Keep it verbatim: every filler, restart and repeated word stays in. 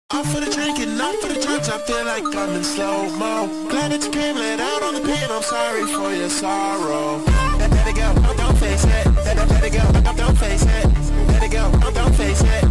All for the drinking, not for the drugs, I feel like I'm in slow-mo. Glad that you came, let out on the pain, I'm sorry for your sorrow. Let, let it go, don't, don't face it. Let, let, let it go, don't, don't face it. Let it go, don't, don't face it.